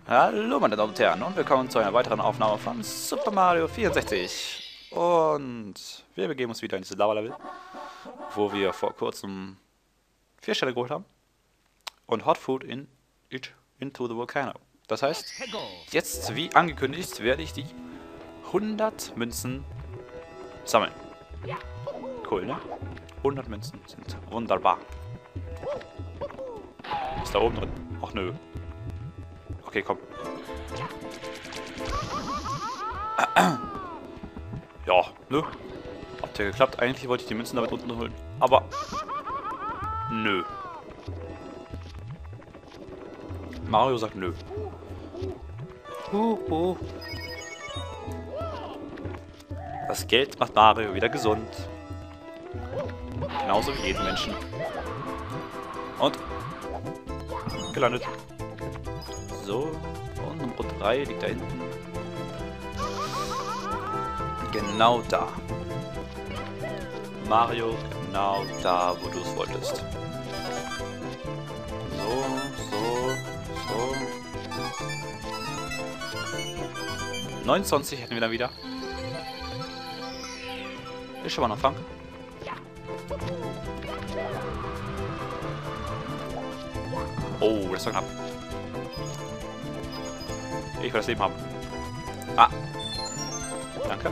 Hallo meine Damen und Herren und willkommen zu einer weiteren Aufnahme von Super Mario 64. Und wir begeben uns wieder in dieses Lava-Level, wo wir vor kurzem 4 Sterne geholt haben. Und Hot Food into the Volcano. Das heißt, jetzt wie angekündigt werde ich die 100 Münzen sammeln. Cool, ne? 100 Münzen sind wunderbar. Ist da oben drin? Ach nö. Okay, komm. Ja, nö. Hat ja geklappt. Eigentlich wollte ich die Münzen damit unten holen. Aber nö. Mario sagt nö. Das Geld macht Mario wieder gesund. Genauso wie jeden Menschen. Und gelandet. So, und Nummer 3 liegt da hinten. Genau da. Mario, genau da, wo du es wolltest. So. 29 hätten wir dann wieder. Ist schon mal noch Fang. Oh, das war knapp. Ich will das Leben haben. Ah. Danke.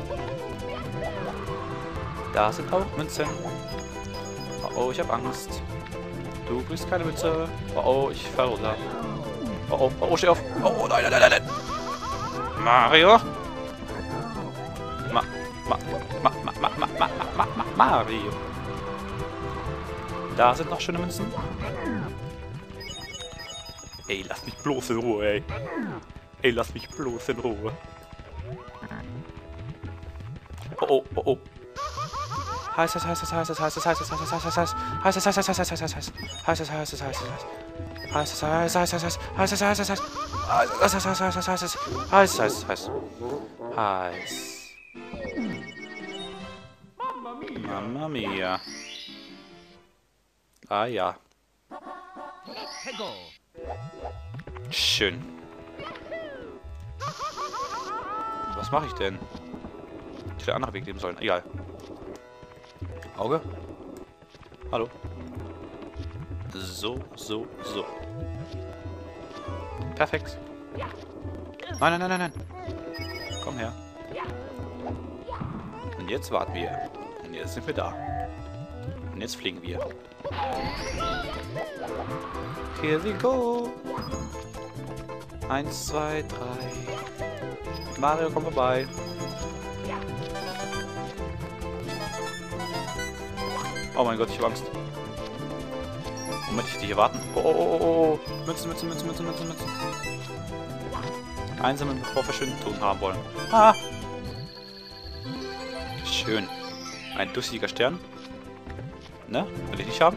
Da sind auch Münzen. Oh, ich habe Angst. Du kriegst keine Münze. Oh, ich falle runter. Oh, steh auf. Oh, nein. Mario. Mario. Da sind noch schöne Münzen. Ey, lass mich bloß in Ruhe, ey. Ey, lass mich bloß in Ruhe. Oh. Heiß. Mamma mia. Ah ja. Schön. Was mache ich denn? Ich hätte einen anderen Weg nehmen sollen. Egal. Auge? Hallo? So. Perfekt. Nein. Komm her. Und jetzt warten wir. Und jetzt sind wir da. Und jetzt fliegen wir. Here we go. 1, 2, 3. Mario, komm vorbei. Oh mein Gott, ich hab Angst. Moment, ich hätte hier warten. Oh. Münzen. Einsammeln, bevor wir schön tun haben wollen. Ah! Schön. Ein durchsichtiger Stern. Ne? Will ich nicht haben?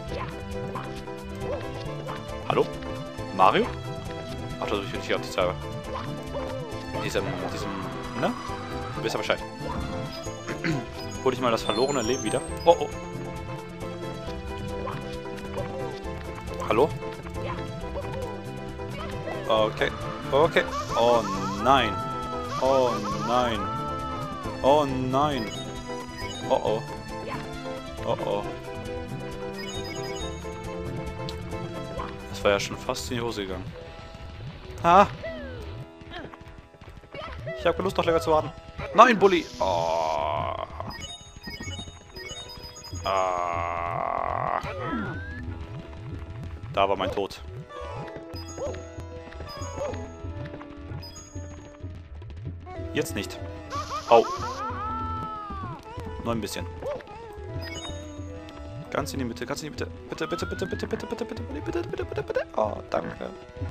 Hallo? Mario? Ach, das will ich nicht auf die Zeit. Diesem, ne? Du weißt ja Bescheid. Hol ich mal das verlorene Leben wieder. Oh. Hallo? Okay. Oh nein. Oh. Das war ja schon fast in die Hose gegangen. Ah! Ich habe keine Lust, noch länger zu warten. Nein, Bulli! Oh. Ah. Da war mein Tod. Jetzt nicht. Au. Nur ein bisschen. Ganz in die Mitte, Bitte. Oh, danke.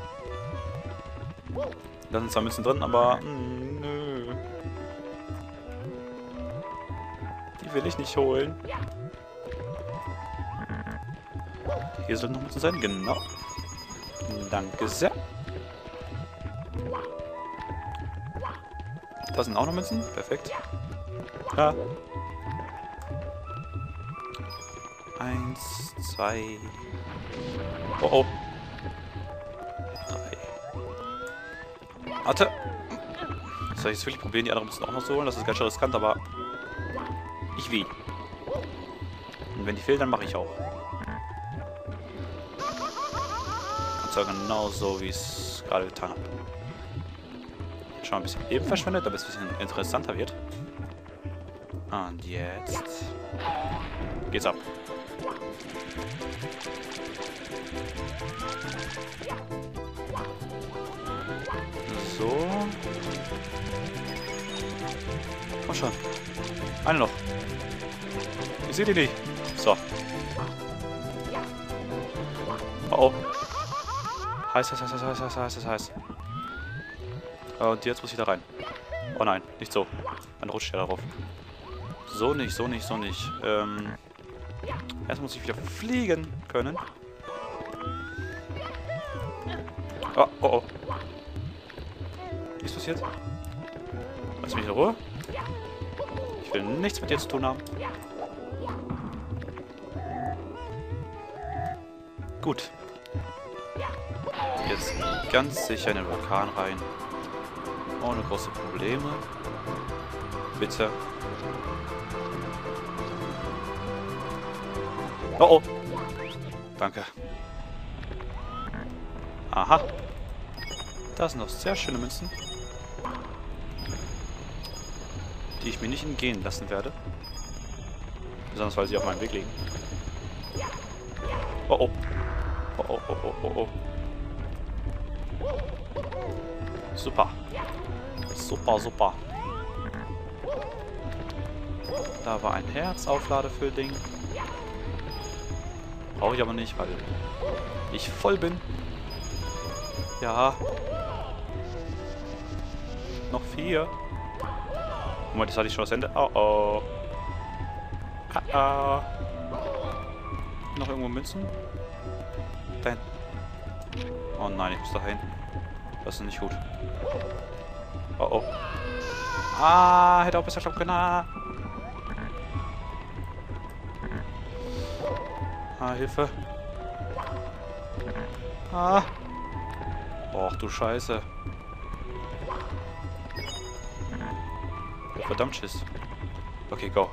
Da sind 2 Münzen drin, aber nö. Die will ich nicht holen. Hier sollten noch Münzen sein, genau. Danke sehr. Da sind auch noch Münzen, perfekt. Ja. 1, 2. Oh. 3. Warte. Soll ich jetzt wirklich probieren, die anderen Münzen auch noch zu holen? Das ist ganz schön riskant, aber ich will. Und wenn die fehlen, dann mache ich auch. Und zwar genau so, wie ich es gerade getan habe. Schon mal ein bisschen Leben verschwendet, damit es ein bisschen interessanter wird. Und jetzt geht's ab. So. Komm schon. Eine noch. Ich sehe die nicht. So. Oh oh. Heiß, heiß, heiß, heiß, heiß, heiß, heiß, heiß. Und jetzt muss ich da rein. Oh nein, nicht so. Dann rutscht er darauf. So nicht, so nicht, so nicht. Erst muss ich wieder fliegen können. Oh, oh, oh. Nichts passiert. Lass mich in Ruhe. Ich will nichts mit dir zu tun haben. Gut. Jetzt ganz sicher in den Vulkan rein. Ohne große Probleme. Bitte. Oh oh. Danke. Aha. Da sind noch sehr schöne Münzen. Die ich mir nicht entgehen lassen werde. Besonders weil sie auf meinem Weg liegen. Oh oh. Oh oh oh oh oh oh. Super. Super, super. Da war ein Herzaufladefüllding. Brauche ich aber nicht, weil ich voll bin. Ja. Noch 4. Moment, das hatte ich schon das Ende. Oh oh. Ah, ah. Noch irgendwo Münzen? Nein. Oh nein, ich muss da hin. Das ist nicht gut. Oh oh. Ah, hätte auch besser klappen können. Ah, Hilfe. Ah. Och, du Scheiße. Verdammt Schiss. Okay, go.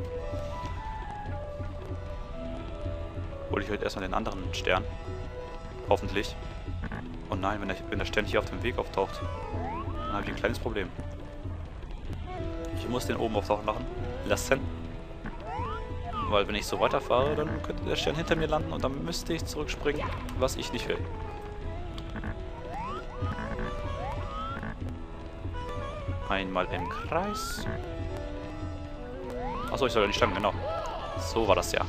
Hol ich heute erstmal den anderen Stern. Hoffentlich. Oh nein, wenn der Stern hier auf dem Weg auftaucht, dann habe ich ein kleines Problem. Ich muss den oben auftauchen lassen. Weil wenn ich so weiterfahre, dann könnte der Stern hinter mir landen und dann müsste ich zurückspringen, was ich nicht will. Einmal im Kreis. Achso, ich soll ja nicht stangen, genau. So war das ja.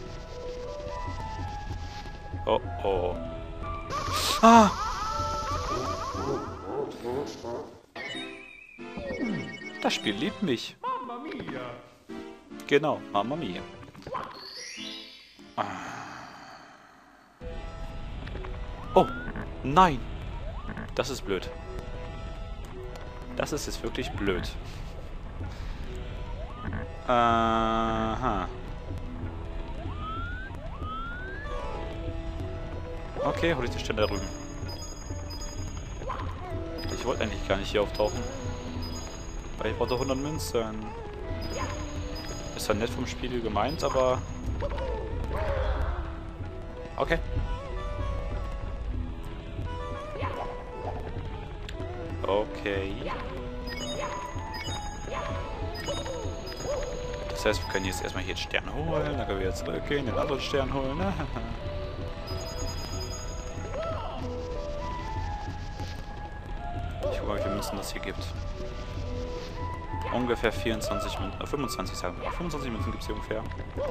Oh oh. Ah! Das Spiel liebt mich. Mamma mia. Genau, Mamma mia. Oh, nein. Das ist blöd. Das ist jetzt wirklich blöd. Aha. Okay, hol ich die Stelle da drüben. Ich wollte eigentlich gar nicht hier auftauchen. Weil ich brauchte 100 Münzen. Ist ja nett vom Spiel gemeint, aber... Okay. Okay. Das heißt, wir können jetzt erstmal hier den Stern holen, dann können wir jetzt zurückgehen, den anderen Stern holen. Ich gucke mal, wie viele Münzen das hier gibt. Ungefähr 24 Münzen, 25 sagen wir. 25 Münzen gibt es hier ungefähr.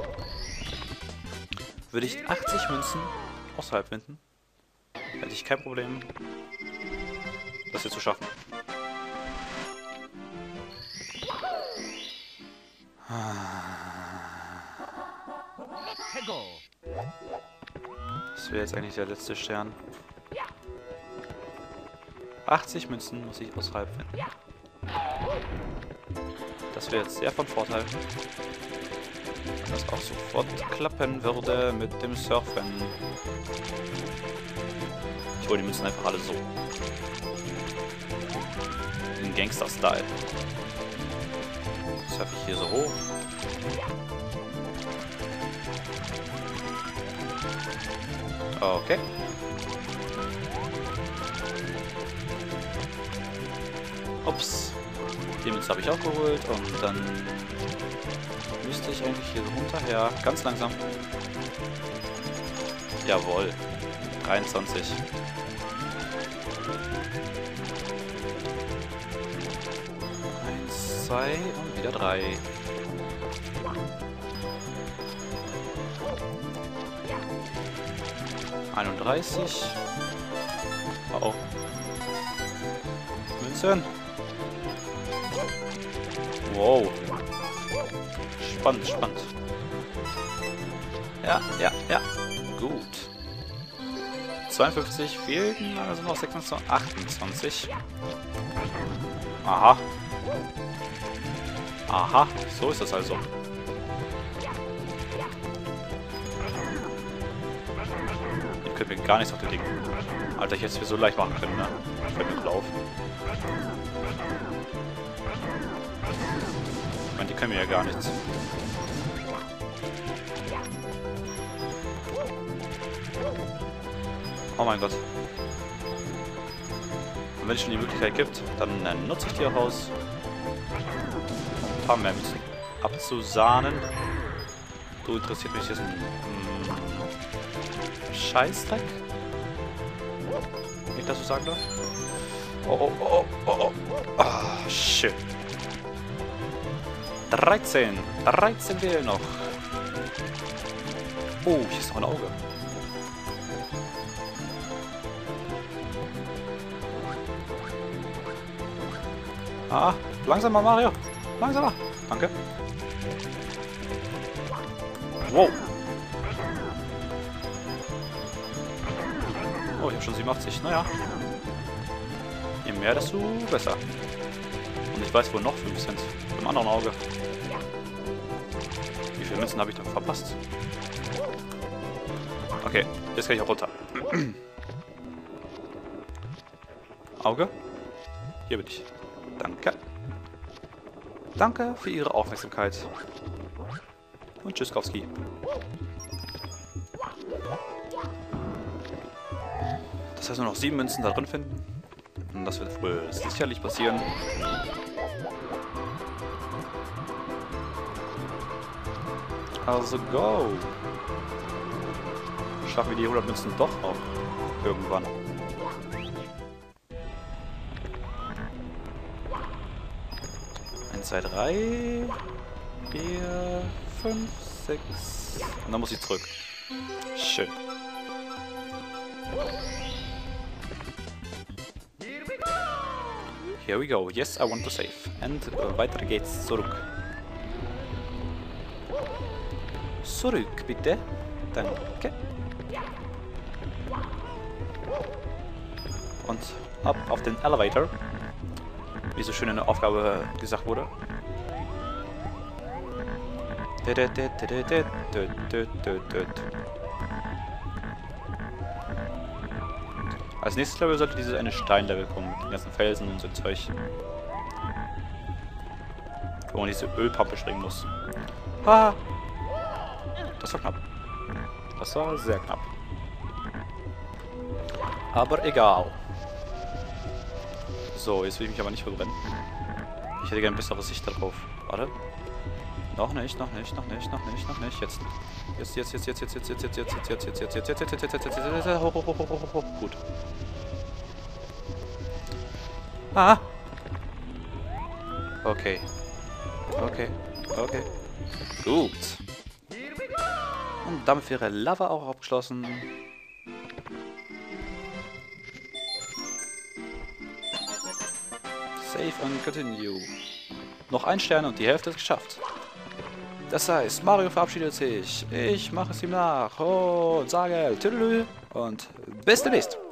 Würde ich 80 Münzen außerhalb finden, hätte ich kein Problem, das hier zu schaffen. Das wäre jetzt eigentlich der letzte Stern. 80 Münzen muss ich außerhalb finden. Das wäre jetzt sehr von Vorteil. Wenn das auch sofort klappen würde mit dem Surfen. Ich hole die Münzen einfach alle so. Gangster-Style. Das werfe ich hier so hoch. Okay. Ups. Die Münze habe ich auch geholt und dann müsste ich eigentlich hier runter. Ja, ganz langsam. Jawohl. 23. 1, 2 und wieder 3. ...31. Oh oh. Münzen. Wow. Spannend, spannend. Ja, ja, ja. Gut. 52 fehlten, also noch 26, 28. Aha. Aha, so ist das also. Ich könnte mir gar nichts auf den Ding. Alter, ich hätte es mir so leicht machen können, ne? Fällt mir gerade auf. Ich meine, die können mir ja gar nichts. Oh mein Gott. Und wenn es schon die Möglichkeit gibt, dann nutze ich die auch aus. Ein paar mehr Münzen abzusahnen. Du interessiert mich jetzt ein Scheißdreck. Wenn ich das so sagen darf. Oh, oh, oh, oh, oh. Ah, shit. 13. 13 fehlen noch. Oh, hier ist noch ein Auge. Ah, langsamer, Mario. Langsamer. Danke. Wow. Oh, ich habe schon 87. Naja. Je mehr, desto besser. Und ich weiß, wo noch 5 sind. Im anderen Auge. Wie viele Münzen habe ich da verpasst? Okay, jetzt kann ich auch runter. Auge? Hier bin ich. Danke. Danke für Ihre Aufmerksamkeit. Und Tschüsskowski. Das heißt, nur noch 7 Münzen da drin finden. Und das wird wohl sicherlich passieren. Also go! Schaffen wir die 100 Münzen doch noch irgendwann. Eins, 2, 3, 4, 5, 6. Und dann muss ich zurück. Schön. Here we go. Yes, I want to save. Und weiter geht's zurück. Zurück, bitte. Danke. Und ab auf den Elevator. Wie so schön in der Aufgabe gesagt wurde. Als nächstes Level sollte dieses eine Steinlevel kommen, mit den ganzen Felsen und so Zeug. Wo man diese Ölpampe springen muss. Ha! Das war knapp. Das war sehr knapp. Aber egal. So, jetzt will ich mich aber nicht verbrennen. Ich hätte gerne ein besseres Sicht darauf. Warte. Noch nicht, noch nicht, noch nicht, noch nicht, noch nicht. Jetzt. Jetzt. Hoch, hoch, hoch, hoch, hoch, hoch. Gut. Ah! Okay. Okay. Okay. Gut. Und damit wäre Lava auch abgeschlossen. Save and continue. Noch ein Stern und die Hälfte ist geschafft. Das heißt, Mario verabschiedet sich. Ich mache es ihm nach und sage Tüdelü und bis demnächst.